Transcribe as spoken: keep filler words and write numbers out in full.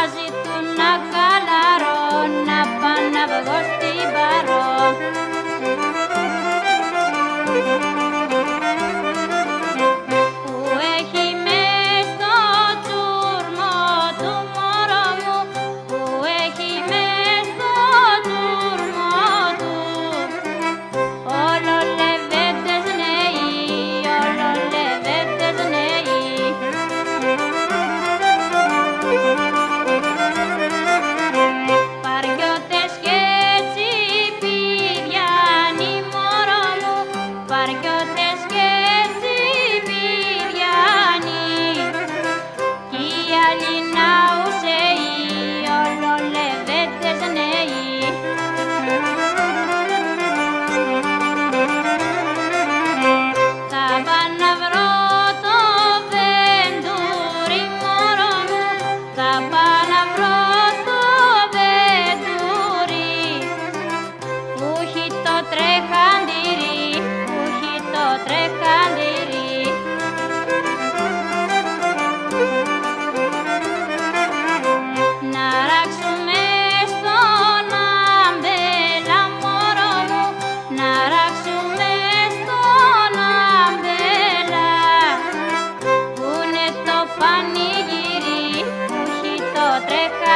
ζητούν να χαλαρώ, να πάω να βγω στην Παρό. Που έχει μες στο τσούρμο του μωρό μου, που έχει μες στο τσούρμο του, όλο λεβέντες νέοι, όλο λεβέντες νέοι. Παριώτες και τσιπηριάνοι μωρό μου, παριώτες και τσιπηριάνοι, κι οι άλλοι ναουσαίοι, όλο λεβέντες νέοι. Θα πάω να βρω το βεντούρι μωρό μου, θα πάω να βρω το βεντούρι, που έχει το τρεχαντήρι, που έχει το τρεχαντήρι. Να ράξουμε στον αμπέλα μωρό μου, να ράξουμε στον αμπέλα, που είναι το πανηγύρι, που έχει το τρεχαντήρι.